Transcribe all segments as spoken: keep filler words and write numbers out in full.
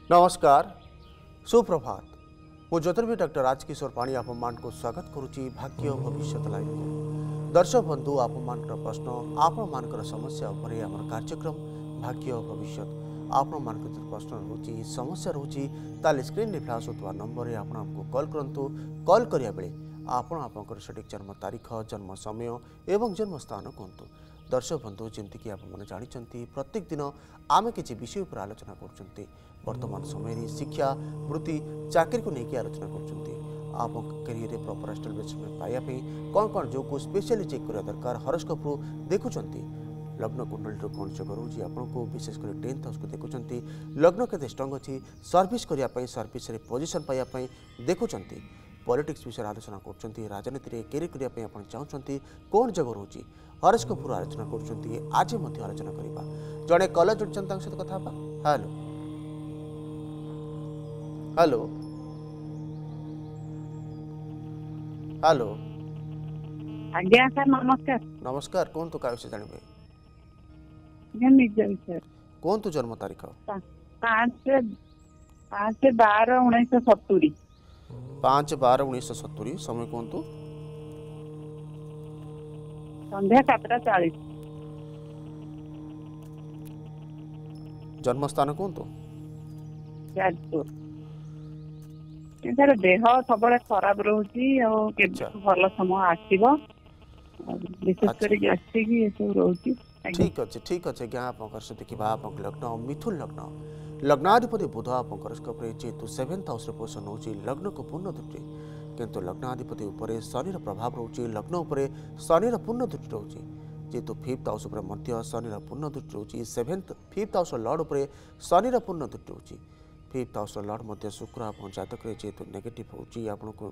नमस्कार सुप्रभात मु ज्योतिर्विद डॉक्टर राजकिशोर पाणी आप को स्वागत करुच्ची भाग्य भविष्य लाइव को दर्शक बंधु आप प्रश्न आपण समस्या उपरे आम कार्यक्रम भाग्य भविष्य आपण मान प्रश्न रोची समस्या रोची ताले स्क्रीन रे फ्लैश होता नंबर रे आपण हमको कॉल करंतु कॉल करिया बेले आपण आपनकर सटीक जन्म तारीख जन्म समय एवं जन्म स्थान कहतु दर्शक बंधु जमीक आपने जानते प्रत्येक दिन आम किसी विषय पर आलोचना कर वर्तमान समय शिक्षा वृत्ति चाकरी को लेकिन आलोचना कर कैरियर प्रॉपर एस्टाब्लिशमेंट पाइबापी कौन कौन जो को स्पेशली चेक करने दरकार हॉरोस्कोप रु देखुंत लग्न कुंडली कौन जग रोचे आपको विशेषकर टेन्थ हाउस को देखुंत लग्न के स्ट्रंग अच्छी सर्विस करने सर्विस पोजिशन पाइबापी देखुंत पॉलिटिक्स विषय आलोचना कर राजनीति में कैरियर करने आप चाहते कौन जग रोचे हॉरोस्कोप रु आलोचना कर आज आलोचना करवा जड़े कलर जोड़ी सहित कथा हेलो हेलो हेलो आज्ञा सर नमस्कार नमस्कार कौन तो क्या विषय जानवे निज विषय कौन तो जन्म तारीख पाँच पाँच बार उन्नीस सत्तरी पाँच बार उन्नीस सत्तरी समय कौन तो संध्या सातटा चालीस जन्म स्थान कौन तो जाजपुर सर देह सब खराब रोची भल समय आसव विशेषकर गैस्ट्रिक ये सब रोची ठीक अच्छे ठीक अच्छे क्या आप देखा आप लग्न मिथुन लग्न लग्नाधिपति बुध आप जेहेतु सेवेन्थ हाउस पोषण हो लग्न को पूर्ण दृष्टि किंतु लग्नाधिपति उपर शनि प्रभाव रोचे लग्न उपर शनि पूर्ण दृष्टि रोचे जेहेतु फिफ्थ हाउस शनि पूर्ण दृष्टि रोचे सेवेन्थ फिफ्थ हाउस लॉर्ड उपर शनि पूर्ण दृष्टि रोचे फिफ्थ हाउस लॉर्ड शुक्र आप जातक जेहेतु नेगेटिव होची आपको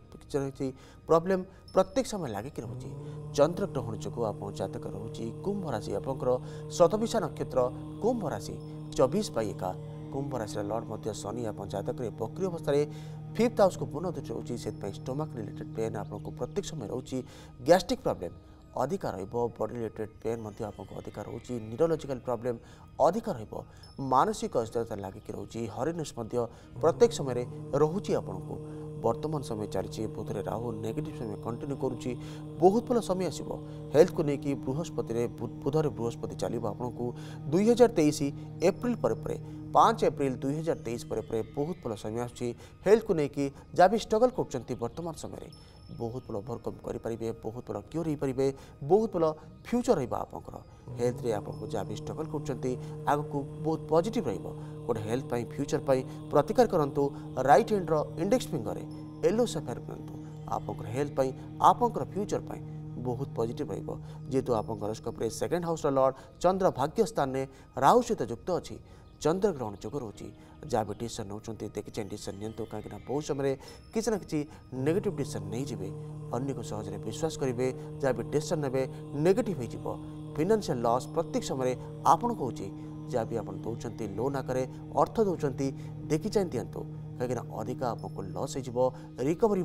प्रॉब्लम प्रत्येक समय लगिक रोचे चंद्र ग्रहण जो आप जातक रोचे कुंभ राशि आपंकर शतभिषा नक्षत्र कुंभ राशि चौबीस बै एका कुंभ राशि लॉर्ड शनि आप जातक बक्री अवस्था फिफ्थ हाउस को पूर्ण दृष्टि रोचे से स्टोमक रिलेटेड पेन आपको प्रत्येक समय रोचे गैस्ट्रिक प्रॉब्लम अधिका बॉडी रिलेटेड पेन आपको अधिका रोचे न्यूरोलॉजिकल प्रॉब्लम अधिका मानसिक अस्थिरता लगिक रोचे हॉरिनेस प्रत्येक समय रोचे आपको वर्तमान समय चली बुधरे राहु नेगेटिव समय कंटिन्यू करुच्ची बहुत भल समय आसो हेल्थ को लेकिन बृहस्पति बुधरे बृहस्पति चलो आपको दुई हजार तेईस एप्रिल पर पाँच एप्रिल दुई हजार तेईस पर बहुत भल समय आसूँ हेल्थ को लेकिन जहाँ भी स्ट्रगल कर वर्तमान समय बहुत भल ओवरकम करेंगे बहुत भल क्योर हो पारे बहुत भल फ्यूचर रहा हेल्थ रे आपको जहाँ भी स्ट्रगल कर आगको बहुत पॉजिटिव रोटे हेल्थ पाई फ्यूचर पाई प्रतिकार करूँ राइट हैंड रो इंडेक्स फिंगर येलो सफेयर पहनतु आप हेल्थ पाई आपंकर फ्यूचर पाई बहुत पॉजिटिव जेहेतु आप horoscope second house lord Chandra भाग्य स्थान में राहु सहित युक्त अच्छी चंद्र ग्रहण जोग रोचे जहाँ भी डिसीजन नौ देखिए डिसीजन नियंतु कहीं बहुत समय किसी ना कि नेगेटिव डिसीजन नहीं जाए अन्य को सहज विश्वास करेंगे जहाँ भी डिसीजन ने नेगेटिव हो फाइनेंशियल लॉस प्रत्येक समय आपन कौन जहाँ भी आप दौरान लोन आकार अर्थ दौरान देखी चाहे दिंतु कहीं अधिका आपको लॉस हो रिकवरी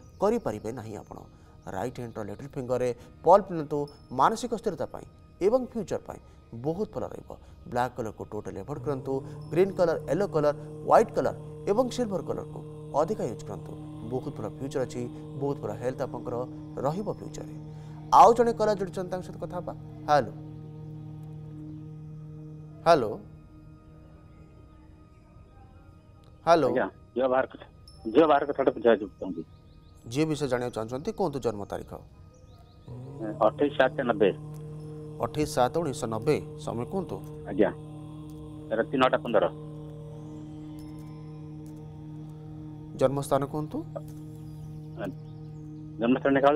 करें ना आप राइट हैंड लिटिल फिंगर पल पिंधु मानसिक स्थिरता एवं फ्यूचर पाई बहुत भल ब्लैक कलर को टोटल एवॉइड करूँ green colour yellow colour white colour एवं सिल्वर कलर को अधिका यूज करूँ बहुत भल फ्यूचर अच्छी बहुत भल हेल्थ आप फ्यूचर आउ जड़े कलर जोड़ी सहित कथा हेलो हेलो हेलो जी विषय जाना चाहते कौन जन्म तारीख अठाईस सात नब्बे अठाईस सात उन्नीस नब्बे समय कौन तो आज्ञा राति नौटा पंद्रह जन्मस्थान कौन तो जन्मस्थान ढेकाल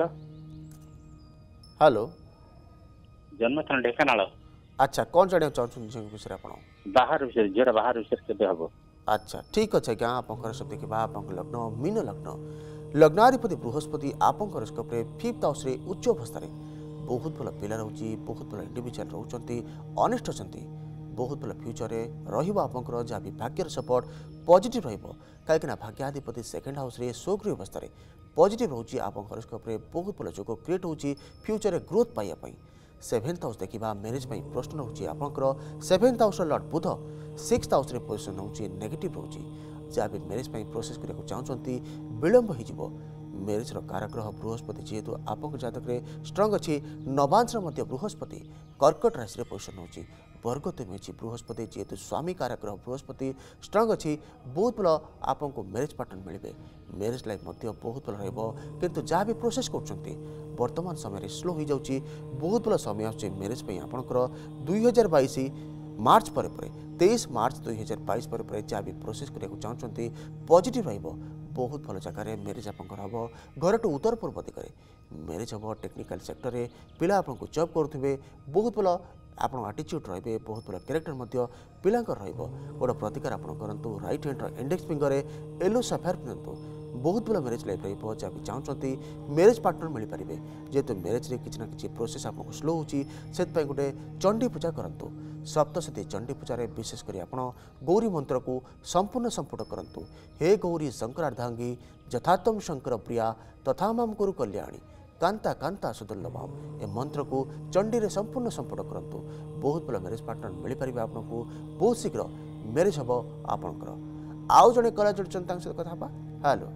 हेलो जन्मस्थान ढेकानाल अच्छा कौन जाना चाहते विषय आप बाहर विषय झीर बाहर विषय केबे हबो अच्छा ठीक अच्छे क्या आप देखा आप लग्न मीन लग्न लग्नाधिपति बृहस्पति आप हॉरोस्कोप फिफ्थ हाउस उच्च अवस्था बहुत भल पिला रोचे बहुत भल इंडिविजुअल रोचंती ऑनेस्ट अच्छा बहुत भल फ्यूचर रहा जहाँ भी भाग्यर सपोर्ट पॉजिटिव कहीं भाग्याधिपति सेकेंड हाउस सोग्री अवस्था पॉजिटिव रोचे आप हॉरोस्कोप बहुत भल जोग क्रिएट होची फ्यूचर ग्रोथ पाइबा सेवेन्थ हाउस देखा मैरिज प्रश्न होची आपंकर seventh house lord Budh six house रे पोजिशन होची नेगेटिव रोची जहाँ भी मैरिज प्रोसेस करने को चाहते विलंब हो मैरिज कार ग्रह बृहस्पति जेहेतु आपक जातक स्ट्रंग अच्छी नवांश बृहस्पति कर्कट राशि पोजिशन होची वर्ग तुम बृहस्पति जेहेतु स्वामी कार ग्रह बृहस्पति स्ट्रंग अच्छी बहुत भल आपको मैरिज पार्टनर मिले मैरिज लाइफ बहुत भल रु जहाँ भी प्रोसेस कर वर्तमान समय स्लो हो जाऊँगी बहुत भल समय आस मैरिज आपंकर दुई हजार बैश मार्च पर तेईस मार्च दुई हजार बैश पर जहाँ भी प्रोसेस करने चाहते पॉजिटिव रहिबो बहुत भल जगह मैरिज आपंकर हम घर टू उत्तर पूर्व दिगरे मैरिज हम टेक्निकल सेक्टर रे पिला आपको जॉब करुवे बहुत भल आप आटीट्यूड रे बहुत भल क्यारेक्टर पिलांकर गोटे प्रतिकार आप करूँ right hand index finger yellow sapphire पिंधु बहुत भल मैरिज लाइफ रहा जहाँ भी चाहते मैरिज पार्टनर मिल पारे जेहेतु मैरिज रे किसी ना कि प्रोसेस आपको स्लो होती गोटे चंडी पूजा करूँ सप्तशती चंडी पूजा विशेषकर आप गौरी मंत्र को संपूर्ण संपुट करूँ हे गौरी शंकरार्धांगी यथात्म शंकर प्रिया तथा माम गुरु कल्याणी कांता कांता सुदुर्लभम ए मंत्र को चंडी रे संपूर्ण संपुट करूँ बहुत भल मैरिज पार्टनर मिल पारे आपको बहुत शीघ्र मैरिज हम आपंकर आउ जड़े कला जोड़छन तांग सहित कथा हेलो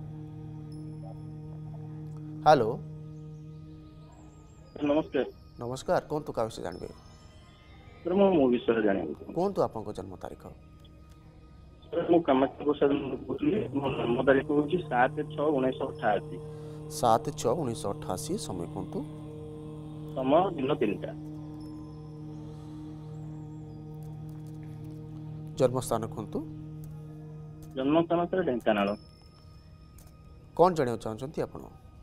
हेलो नमस्कार नमस्कार कौन तो का विषय जानबे सर मो मो विषय जानिबे कौन तो आपन को जन्म तारीख सर मो कामाख्या प्रसाद बोलली मो जन्म तारीख होची सात छह उन्नीस सौ अठासी सात छह उन्नीस सौ अठासी समय कौन तो समय दिन तीनटा जन्म स्थान कौन तो जन्म स्थान सर ढेंकानाल कौन जानियो चाहछंती आपन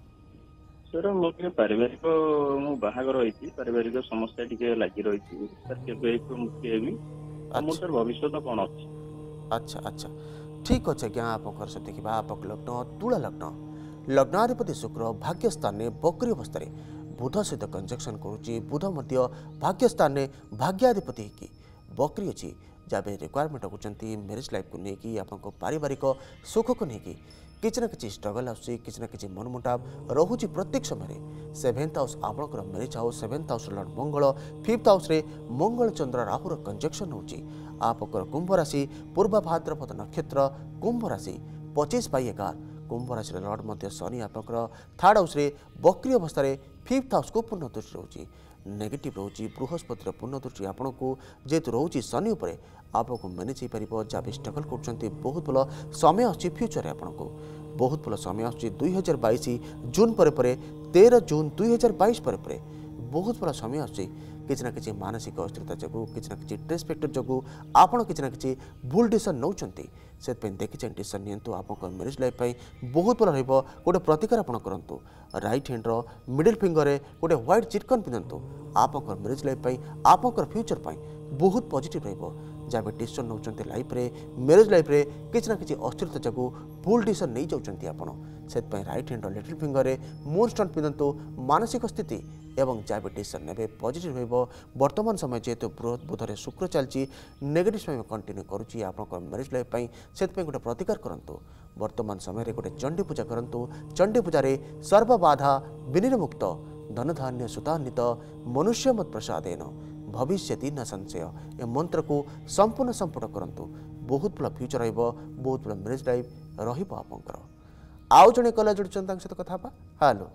सर मोटे पारिवारिक मो बाहागर होइछि पारिवारिक समस्या टिके लागि रहिछि सर केबे मुक्ति हेबी हमर सर भविष्य तो कोन अछि अच्छा अच्छा ठीक अच्छे क्या आप से देखा आप लग्न तुला लग्न लग्नाधिपति शुक्र भाग्य स्थान में बकरी अवस्था बुध सहित कंजक्शन करुच्ची बुध मध्य भाग्य स्थान में भाग्याधिपति की बकरी अच्छी जहाँ रिक्वायरमेंट रखुच्च मैरिज लाइफ को लेकिन आप पारिवारिक सुख को लेकिन किसी ना कि स्ट्रगल आसूँ किसी ना कि मनमुटाव रोचे प्रत्येक समय सेभेन्थ हाउस आपंकर marriage house seventh house lord Mangal fifth house रे मंगल चंद्र राहुर कंजक्शन होची आपकर कुंभ राशि पूर्व भाद्रपद नक्षत्र कुंभ राशि पच्चीस बै एगार कुंभ राशि लॉर्ड मध्य शनि आपंकर थर्ड हाउस रे बकरी अवस्था फिफ्थ हाउस को पूर्ण दृष्टि रोचे नेगेटिव रोचे बृहस्पतिर पूर्ण दृष्टि आपण को जेहेतु रोचे शनि उपर आपको मैनेज हो पार जहाँ भी स्ट्रगल कर बहुत भल समय आसूँ फ्यूचर आपको बहुत भल समय आसूँ दुई हजार बैश जून पर तेरह जून दुई हजार बैश पर बहुत भल समय आसूँ किसी ना कि मानसिक अस्थिरता जो किसी ना कि स्ट्रेस फैक्टर जो आपड़ किसी ना कि भूल डिसीजन नौ से देखी डिसीजन नियंतु आप मैरिज लाइफ बहुत भल रोटे प्रतिकार आप करूँ राइट हैंड मिडिल फिंगर गोटे व्हाइट चिटकन पिंधु आप मैरिज लाइफ आपंकर फ्यूचर बहुत पॉजिटिव रहिबो जहाँ भी डिसीजन नौ लाइफ रे मैरिज लाइफ रे किसी ना कि अस्थिरता जो भूल डिसीजन नहीं जाऊँच आपड़ से right hand little finger moonstone पिंधु मानसिक स्थिति एवं जहाँ भी डिसीजन ने पॉजिटिव रहिबो वर्तमान समय जेहेतु बृहत बुधरे शुक्र चलती नेगेटिव समय कंटिन्यू करुच्ची आप मैरिज लाइफ से गोटे प्रतिकार करूँ वर्तमान समय गोटे चंडी पूजा करूँ चंडी पूजा सर्वबाधा विनिर्मुक्त धन धान्य सुतान्वित मनुष्य मत प्रसादेन भविष्यति न संशय ए मंत्र को संपूर्ण संपुट करूँ बहुत भल फ्यूचर रहिबो बहुत भल मैरिज लाइफ रहिबो आपंकर आउ जड़े कला जोड़छन तांग सहित कथा हेलो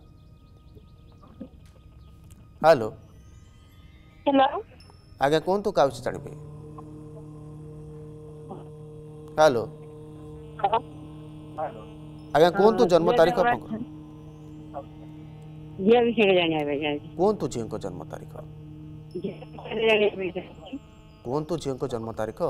हेलो हेलो आगे कौन तो का विषय जानबे हेलो आगे कौन तो जन्म तारीख आपन ये विषय जानिया बे कौन तो झियो को जन्म तारीख कौन तो झियो को जन्म तारीख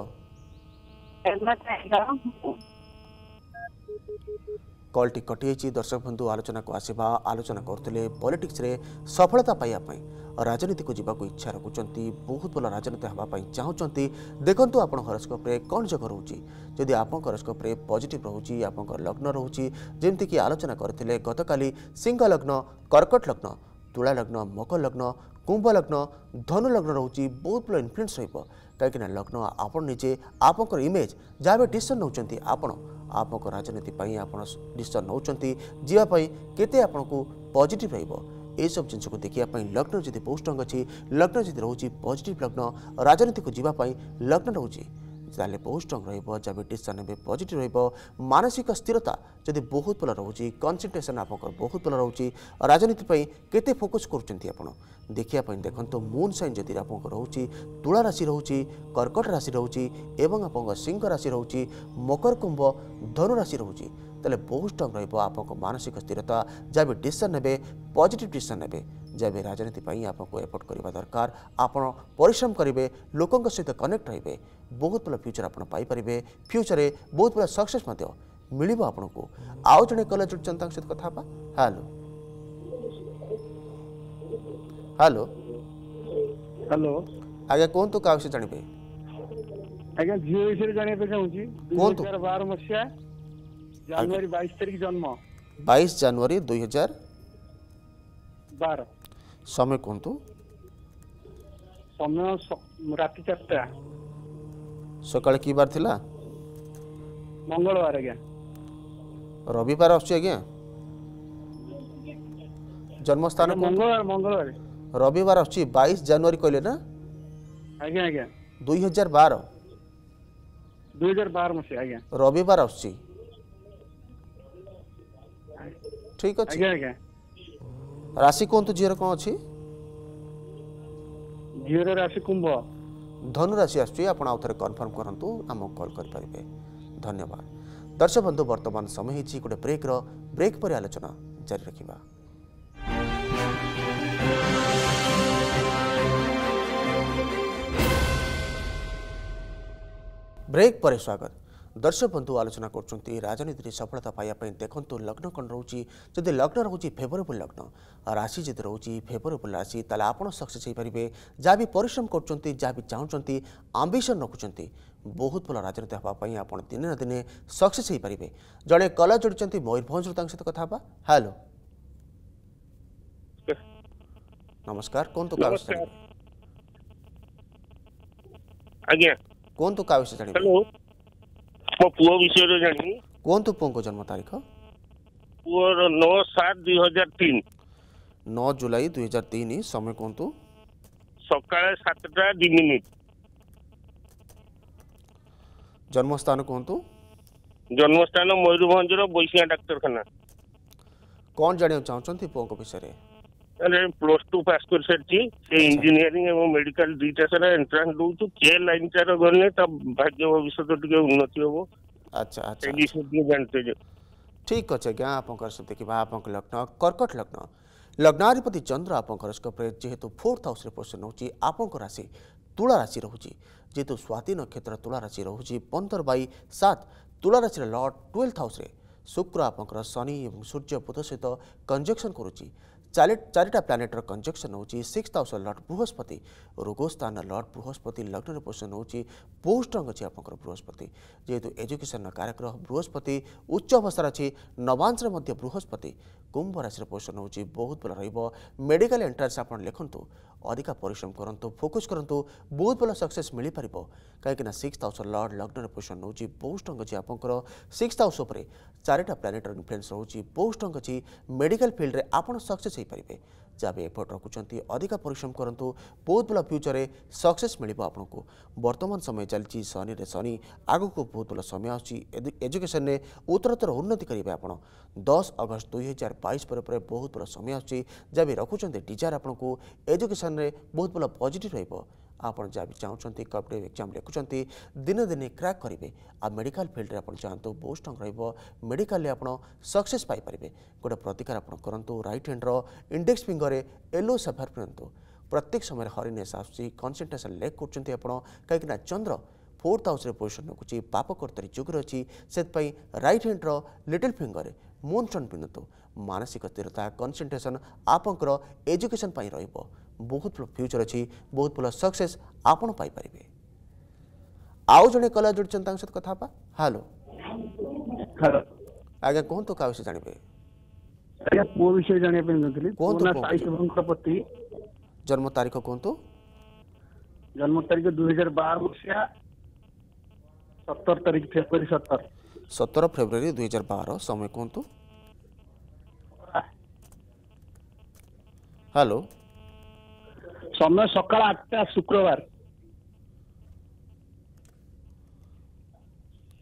कॉल टी कटि दर्शक बंधु आलोचना को आसवा आलोचना करते पॉलिटिक्स रे सफलता पाइबा राजनीति को जीवा इच्छा रखुंट बहुत भल राजनीति हाँपाई चाहूँगी देखो आप हॉरोस्कोप रे कौन जगह रोचे जदि आप हॉरोस्कोप रे पॉजिटिव रोचे आप लग्न रोचे जमती कि आलोचना करते गतकाली सिंह लग्न कर्कट लग्न तुला लग्न मकर लग्न कुंभ लग्न धनु लग्न रोचे बहुत भल इन्फ्लुएंस रही लग्न आप निजे आप इमेज जहाँ भी डिसीजन नौकरी आपण आप राजनीति आप डिसीजन नौकरी जीवाई केते आपको पॉजिटिव रहिबो ए सब जिन को देखिए लग्न जदि बहुत स्ट्रंग अच्छी लग्न जदि रोचे पॉजिटिव लग्न राजनीति को जीवाई लग्न रोचे ताले बहुत स्ट्रंग रहिबो जब डिसीजन नेबे पॉजिटिव रहिबो मानसिक स्थिरता जदि बहुत भल रहउची कंसंट्रेशन आपनकर बहुत भल रहउची राजनीति पई केते फोकस करूचंती आपण देखिया पई देखंतो मून साइन जदि आपनकर रहउची तुला राशि रहउची कर्कट राशि रहउची एवं आपनकर सिंह राशि रहउची मकर कुंभ धनु राशि रहउची ताले बहुत स्ट्रंग रहिबो आपनकर मानसिक स्थिरता जब डिसीजन नेबे पॉजिटिव डिसीजन नेबे जब राजनीति पर आपको एफर्ट करने दरकार आपण परिश्रम करेंगे लोकों सहित कनेक्ट रे बहुत भल फ्यूचर आप पाइपर फ्यूचर में बहुत बड़ा सक्सेस मिल आपन को आउ जड़े कल जोड़ता सहित कथा हेलो हेलो हेलो आज्ञा कहतु क्या विषय जानवे आज्ञा झील विषय जानते चाहूँगी कहतु दुई हजार बार मसीहा जनवरी बाईस तारीख जन्म बाईस जनवरी दुई हजार बार समय कहतु समय स- राति चारटा सकाळ की बार थिला मंगलवार आज्ञा रविवार आछी आज्ञा जन्म स्थान आज्ञा, मंगलवार मंगलवार रविवार आछी बाईस जनवरी कहले ना आज्ञा आज्ञा दुई हजार बार दुई हजार बार मसीहा आज्ञा रविवार आछी ठीक अच्छे आज्ञा आज्ञा राशि कहतु झीर कौन अच्छी झीर राशि कुंभ धनु राशि आसुची आपण आउ थे कन्फर्म करंतु आमको कॉल कर पारिबे धन्यवाद दर्शक बंधु वर्तमान समय हिची गोटे ब्रेक रो ब्रेक पर आलोचना जारी रखिबा ब्रेक पर स्वागत दर्शक बंधु आलोचना कर राजनीति सफलता पाइबा देखु लग्न कौन रोचे जदि लग्न रोचे फेवरेबल लग्न राशि जदि रोचे फेवरेबल राशि ताले आपण सक्सेस हो पारे जहाँ भी परिश्रम कर जहाँ भी चाहते आंबिशन रखुंट बहुत भल राजनीति हाँपाई आप दिने ना दिने सक्सेस हो पारे जड़े कला जोड़ी मयूरभंज सहित कथा हेलो नमस्कार कौन तो आज्ञा कौन तो विषय जान हेलो मो पुओ विषय जानी कौन तो पुओ जन्म तारीख पुओर नौ सात दुई हजार तीन नौ जुलाई दुई हजार तीन समय कौन तो सकाळ सातटा दि मिनिट जन्मस्थान कौन तो जन्मस्थान मयूरभंजर बैसिया डाक्तरखाना कौन जाना चाहते पुओ विषय अरे प्लस टू पास कर सारी से इंजीनियरिंग एवं मेडिकल दुईटा सारा एंट्रांस दउछु के लाइन चार गने त भाग्य भविष्य टिके उन्नति होबो अच्छा अच्छा ए विषय टिके जानते जे ठीक अच्छे क्या आप देखा आप लग्न कर्कट लग्न लग्नाधिपति चंद्र आप जेहेतु फोर्थ हाउस पोजिशन होची आपन राशि तुला राशि रोचे जेहेतु स्वाति नक्षत्र तुला राशि रोचे पंदर बै सात तुला राशि लॉर्ड ट्वेल्थ हाउस शुक्र आप शनि और सूर्य बुध सहित कंजक्शन करुच्ची चारि चारिटा प्लानेटर कंजक्शन होची सिक्स हाउस लॉर्ड बृहस्पति रोगस्थान लॉर्ड बृहस्पति लग्न पोजिशन होची बहुत स्ट्रंग अच्छी आप बृहस्पति जेहेतु एजुकेशन कारक बृहस्पति उच्च अवस्था अच्छी नवांश बृहस्पति कुंभ राशि पोजिशन होची बहुत भल रहिबो मेडिकल एंट्रांस आप लिखु अधिका परिश्रम करंतु फोकस करंतु बहुत भल सक्सेस मिल पारिबो कहीं सिक्स हाउस लॉर्ड लग्न पोजिशन होची बहुत स्ट्रंग अच्छी आपंकर सिक्स हाउस उपर चारिटा प्लानेटर इन्फ्लुएंस रोची बहुत स्ट्रंग अच्छी मेडिकल फील्ड रे आपन सक्सेस हो पारे जहाँ भी एफर्ट रखुंट अधिका परिश्रम करंतु बहुत भल फ्यूचर में सक्सेस मिल आपको वर्तमान समय चलती शनि रे शनि आग को बहुत भल समय आजुकेशन में उत्तरोत्तर उन्नति करेंगे आप दस अगस्त दुई हजार बैश पर बहुत भल समय आसूँ जहाँ भी रखुंट डिजायर आपको एजुकेशन में बहुत भल पॉजिटिव रहिबो आप जहाँ भी चाहते कॉम्पिटिटिव एग्जाम लिखुंट दिने दिने क्रैक करेंगे आ मेडिकल फील्ड आप चाहतु बहुत स्ट्रंग रहिबो मेडिकल आप सक्सेस पाइपर गोटे प्रतिकार आप करूँ राइट हैंड्र इंडेक्स फिंगर येलो सफार पिंधु प्रत्येक समय हरिनेस आसूँ कनसेंट्रेशन लेक कर कहीं चंद्र फोर्थ हाउस पोजिशन रखुच्छी पापकर्तरी जुगर अच्छी से राइट हैंड्र लिटिल फिंगर मून स्टोन पिंधु मानसिक स्थिरता कनसेंट्रेशन आपंकर एजुकेशन रहिबो बहुत भल फ्यूचर अच्छी बहुत भल सक्सेस आपड़ पाइपर आउ जड़े कला जोड़ी सहित कथा हेलो हेलो आज्ञा कहतु क्या विषय जानवे आज्ञा पुओ विषय जानिया पे नथली कहतु कोना पुओ साई शिवंकर पति जन्म तारीख कहतु जन्म तारीख दुई हजार बार मसीहा सत्तर तारीख फेब्रुआरी सत्तर सतर फेब्रुआरी दुई हजार बार समय कहतु हेलो समय सकाळ आठटा शुक्रवार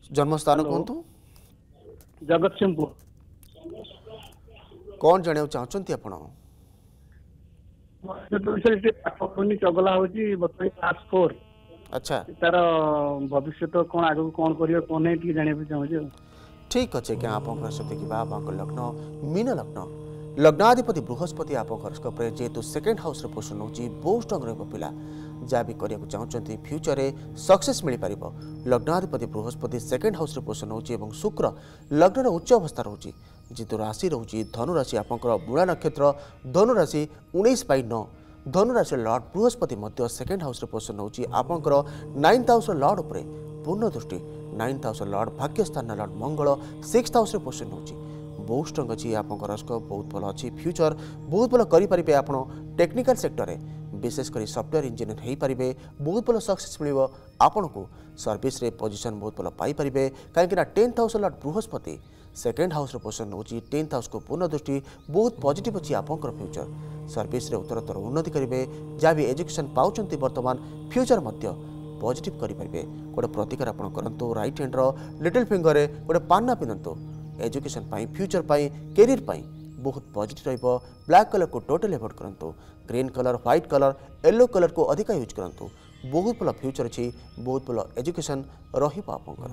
जन्मस्थान कहतु जगतसिंहपुर। कौन जाना चाहते आपण पाठ पढ़ुनी चगला होची बतई क्लास फोर। अच्छा तार भविष्य कौन आगे कौन करियो कौन नहीं टी जानिया चाहूँ। ठीक अच्छे क्या आप देखा आप लग्न मीन लग्न लग्नाधिपति बृहस्पति आप हॉरोस्कोप रे जेहेतु सेकेंड हाउस रे पोषण होची बहुत स्ट्रांग रहबो पिला जहाँ भी करिया चाहते फ्यूचर रे सक्सेस मिल पार। लग्नाधिपति बृहस्पति सेकेंड हाउस रे पोषण होची एवं शुक्र लग्न उच्च अवस्था रोची जेहेतु राशि रोची धनु राशि आपंकर मूला नक्षत्र धनु राशि उन्नीस बै नौ धनु राशि लॉर्ड बृहस्पति मध्य सेकेंड हाउस रे पोषण होची आपंकर नाइन्थ हाउस लॉर्ड उपरे पूर्ण दृष्टि नाइन्थ हाउस लॉर्ड भाग्यस्थान लॉर्ड मंगल सिक्स्थ हाउस रे पोषण होची बहुत स्ट्रांग अच्छी आप बहुत भल अच्छी फ्यूचर बहुत भल करेंगे आप टेक्निकल सेक्टर में विशेषकर सॉफ्टवेयर इंजीनियर हो पारे बहुत भल सक्सेस मिल आपन को सर्विस रे पोजीशन बहुत भल पाइपर कहीं tenth house lord Brihaspati second house पोषण होची टेन्थ हाउस को पूर्ण दृष्टि बहुत पॉजिटिव अच्छी आपंकर फ्यूचर सर्विस रे उत्तरोत्तर उन्नति करेंगे जहाँ भी एजुकेशन पाँच बर्तमान फ्यूचर मध्य पॉजिटिव करेंगे गोटे प्रतिकार आप करूँ राइट हैंड्र लिटिल फिंगर रे गोटे पान्ना पिंधतु एजुकेशन पाई फ्यूचर पाई कैरियर पाई बहुत पॉजिटिव रहिबो। ब्लैक कलर को टोटल अवॉइड करंतु green colour white colour yellow colour को अधिक यूज करंतु बहुत भल फ्यूचर अच्छी बहुत भल एजुकेशन रहिबो आपनकर।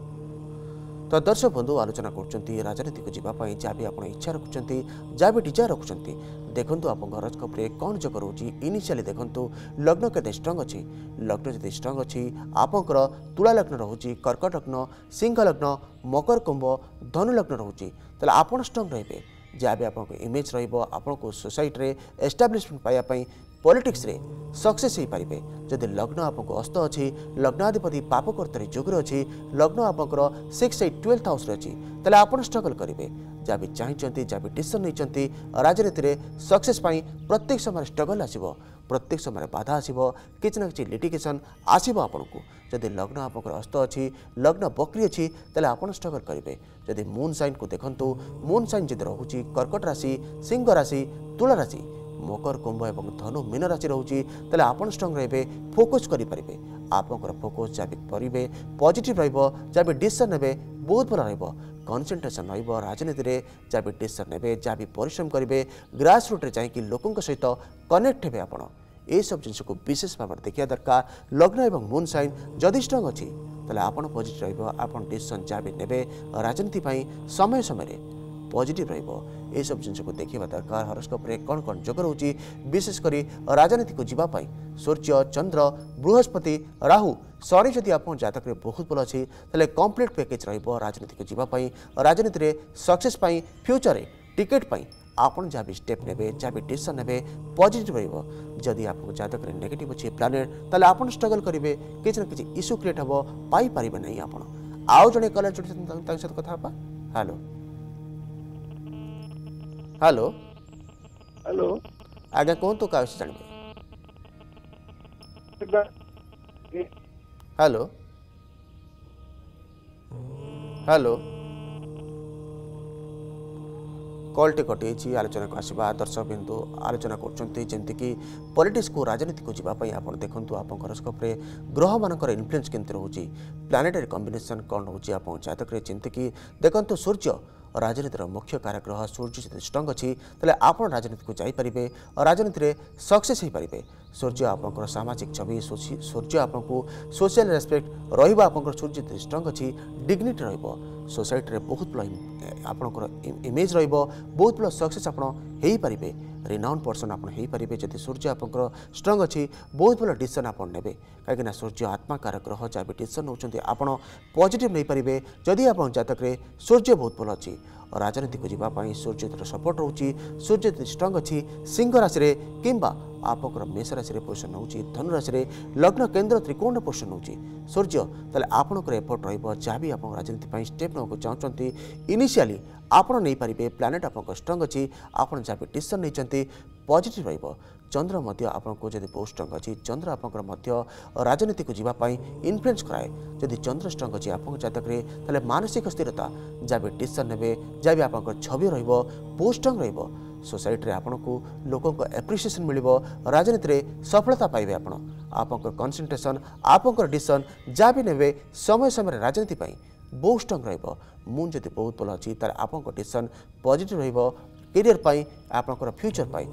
तो दर्शक बंधु आलोचना करछंती राजनीति को जीवाई जहाँ भी आप इच्छा रखुंट जहाँ भी डिजायर रखुंट देखूँ आप हॉरोस्कोप रे कौन जग रोची इनिशियली देखूँ लग्न के स्ट्रांग अच्छी लग्न जब स्ट्रांग अच्छी आपंकर तुला लग्न रोची कर्कट लग्न सिंह लग्न मकर कुंभ धनु लग्न रोची तेल आप स्ट्रांग रे जहाँ भी आप इमेज रहा सोसाइटी एस्टाब्लिशमेंट पाइबापी पॉलिटिक्स रे सक्सेस हो पारे जदि लग्न आपको अस्त अच्छी लग्नाधिपति पापकर्तारी जोग्र अच्छी लग्न आपंकर सिक्स एट ट्वेल्थ हाउस अच्छी तेल आप स्ट्रगल करेंगे जहाँ भी चाहते जहाँ भी डिसीजन नहीं राजनीति में सक्सेस पाई प्रत्येक समय स्ट्रगल आसो प्रत्येक समय बाधा आसो किसी ना कि लिटिगेशन आसो आपन को जदि लग्न आपंकर अस्त अच्छी लग्न बकरी अच्छी तेल आप स्ट्रगल करेंगे जदि मून साइन को देखूँ मून साइन जब रोचे कर्कट राशि सिंह राशि तुला राशि मकर कुंभ एवं धनु मीन राशि रोचे तेल आप स्ट्रंग रे फोकस करेंगे आपंकर फोकस जहाँ भी करेंगे पॉजिटिव रहिबो जहाँ भी डिसीजन नेबे बहुत भल रहिबो कॉन्सेंट्रेशन रहिबो राजनीति रे जहाँ भी डिसीजन नेबे जहाँ भी परिश्रम करेंगे ग्रास रूट रे जाइए लोकों सहित कनेक्ट हेबे आपण ए सब जिनस को विशेष भाव देखा दरकार लग्न एवं मून साइन जदि स्ट्रंग अच्छी तेल आपन पॉजिटिव रहिबो आपन डिसीजन जहाँ भी नेबे राजनीति पाई समय समय पॉजिटिव रहिबो ए सब जिनस को देखा दरकार हॉरोस्कोप रे कौन कौन जग रोची विशेषकर राजनीति को जीवाई सूर्य चंद्र बृहस्पति राहु शनि जदि आप जातक रे बहुत भल अच्छी तेल कंप्लीट पैकेज रहिबो राजनीति को जीवाई राजनीति रे सक्सेस पाई फ्यूचर रे टिकेट पाई आपन जहाँ भी स्टेप नेबे जहाँ भी डिसीजन नेबे पॉजिटिव रहिबो जदि आप जातक रे नेगेटिव अच्छी प्लानेट तेल आपन स्ट्रगल करेंगे किसी ना किसी इश्यू क्रिएट हम पाई पारिबे नहीं आपन आउ जने कलर जोड़ी सहित कथा हेबा। हेलो हेलो हेलो आज्ञा कहूँ तो क्या जानवे हेलो हेलो कॉलटे कटी आलोचना को आसवा दर्शक बिंदु आलोचना करमती पॉलिटिक्स को राजनीति को जीवाई आप देखूँ आप हॉरोस्कोप रे ग्रह मानकर इन्फ्लुएंस केमती रोचे प्लानेटरी कॉम्बिनेशन कौन रोचे आप जातक चिंतिकी देखो सूर्य राजनीतिर मुख्य कार्यग्रह सूर्य जब स्ट्रंग अच्छी तेल आप राजनीति को जापरेंगे राजनीति में सक्सेस हो पारे सूर्य आपंकर सामाजिक छवि सूर्य आपको सोशल रेस्पेक्ट रहा सूर्य स्ट्रंग अच्छी डिग्निटी रहा सोसाइटी बहुत भल आपंकर इमेज रहा बहुत भल सक्सेस आपरे रिनाउन पर्सन आपरे जब सूर्य आपंकर स्ट्रंग अच्छी बहुत भल डिसीजन आप ने कहीं सूर्य आत्माकार ग्रह जहाँ भी डिसीजन नौकरी आप पॉजिटिव नहीं पारे जदि आप जातक सूर्य बहुत भल अच्छी राजनीति को जीवाई सूर्य सपोर्ट रोचे सूर्य स्ट्रंग अच्छी सिंह राशि किंबा आपंकर मेष राशि पोषण होची धनु राशि लग्न केन्द्र त्रिकोण पोषण होची सूर्य तेल आपंकर एफर्ट रहा भी आप राजनीति स्टेप ना चाहते इनिशियली आपड़ नहीं पारे प्लानेट आप स्ट्रंग अच्छी आप जहाँ भी डिसीजन नहीं पॉजिटिव रहिबो चंद्र मध्य आपको जब बहुत स्ट्रंग अच्छी चंद्र आपंकर राजनीति को जीवाई इन्फ्लुएंस कराए जदि चंद्र स्ट्रंग अच्छी आप जातक तेल मानसिक स्थिरता जहाँ भी डिसीजन ने जहाँ भी आप छवि बहुत स्ट्रंग रहिबो सोसाइटी आपन को लोकों को एप्रिसिएशन मिलिबो राजनीति में सफलता पाइबे आपन आपंकर कॉन्सेंट्रेशन आपंकर डिसीजन जहाँ भी नेबे समय समय राजनीति पाई बहुत स्ट्रंग रहिबो मून जदि बहुत भल अछि तार आपन डिसीजन पॉजिटिव रहिबो कैरियर पाई आपनकर फ्यूचर पाई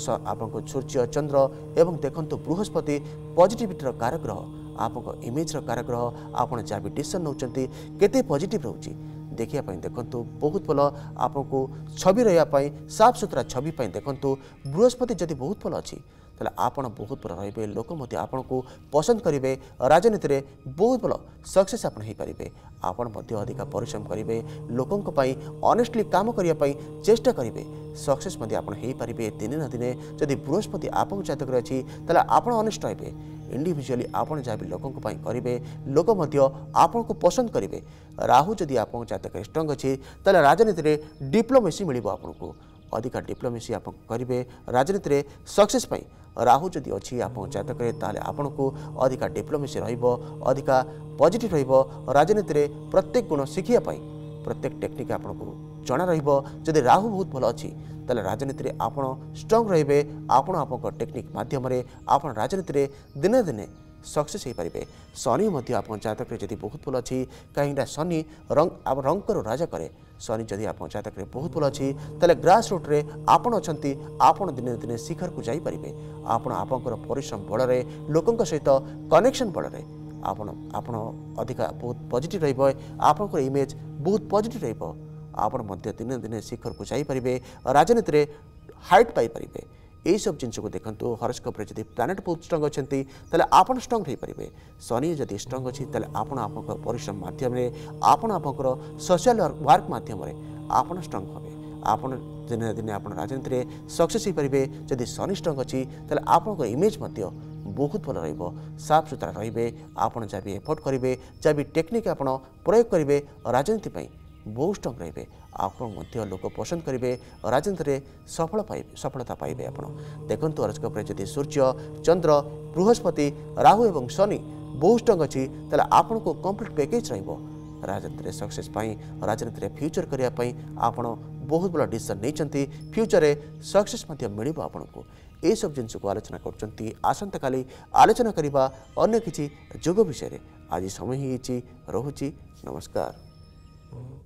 आपन सूर्य चंद्र एवं देखंतु बृहस्पति पॉजिटिविटी कारक ग्रह आपन इमेज कारक ग्रह आपन जहाँ भी डिसीजन नौचंती केते पॉजिटिव रहउची देखिया पाई देखंतु बहुत भल आपको छवि रहिया साफ सुतरा छवि पाई देखंतु बृहस्पति जदि बहुत भल अछि ताले आपण बहुत भल रहिबे लोक मध्य आपण को पसंद करिवे राजनीति रे बहुत भल सक्सेस आपण हे परिबे आपण मध्य अधिक परिश्रम करिवे लोकंक पई ऑनेस्टली काम करिया पई चेष्टा करिवे सक्सेस मध्य आपण हे परिबे दिन ना दिन जदि बृहस्पति आपण जातक रे अछि ताले आपण ऑनेस्ट रहिबे इंडिविजुअली आपण जहाँ भी लोकंक पई करिवे लोक मध्य आपण को पसंद करिवे राहु जदि आपण जातक स्ट्रांग अछि ताले राजनीति रे डिप्लोमेसी मिलिबो आपण को अधिक डिप्लोमेसी आप करेंगे राजनीति रे सक्सेस पाई राहु जदि अच्छी आप जातक ताले आपन को अधिक डिप्लोमेसी रहिबो अधिक पॉजिटिव रहिबो राजनीति रे प्रत्येक गुण शिखिया पाई प्रत्येक टेक्निक आपन को जना रहिबो जदि राहु बहुत भल अच्छी ताले राजनीति रे आपन स्ट्रांग रहिबे आपन आपन टेक्निक माध्यम रे आपन राजनीति रे दिने दिने सक्सेस हो पारे शनि मध्य आप जातक जदि बहुत भल अच्छी कहीं शनि रंग रंगर राजा करे शनि जदि आप जातक बहुत भल अच्छी ताले ग्रास रूट रे आपन अछंती आपन दिने दिने शिखर को जाई परिबे आपन आपनकर परिश्रम बल रे लोकंक सहित कनेक्शन बल रे आपन आपन अधिक बहुत पॉजिटिव रहिबो आपनकर इमेज बहुत पॉजिटिव रहिबो आपन मध्य दिने दिने शिखर को जाई परिबे राजनीति रे हाइट पाई परिबे यही सब जिन को देखो हॉरोस्कोप रे जदि प्लैनेट बहुत स्ट्रांग अच्छे आपन स्ट्रांग हो पारे शनि जदि स्ट्रांग अच्छी आपन आप परिश्रम मध्यम आपन आपंकर सोशल वर्क मध्यम आपन स्ट्रांग हे आपन दिन दिन आप राजनीति रे सक्सेस हो पारे जदि शनि स्ट्रांग अच्छी आपन इमेज मध्य बहुत भल रहिबो साफ सुतरा रहिबे आपन जहाँ भी एफर्ट करेंगे जहाँ भी टेक्निक आप प्रयोग करेंगे राजनीति पाई बहुत स्ट्रांग रहिबे आपन मध्य लोक पसंद करेंगे राजनीति रे सफल पाइबे सफलता पाइबे आपन देखंतु हॉरोस्कोप रे जदि सूर्य चंद्र बृहस्पति राहु एवं शनि बहुत स्ट्रांग अच्छी ताले आपन को कंप्लीट पैकेज रहिबो राजनीति रे सक्सेस पाई राजनीति रे फ्यूचर करिया पाई आपन बहुत बड़ा डिसीजन नैचंती फ्यूचर रे सक्सेस मध्य मिलिबो आपन को ए सब जिनस को आलोचना करचंती आसंता काली आलोचना करिबा अन्य किछि जोग विषय रे आज समय ही रहुची नमस्कार।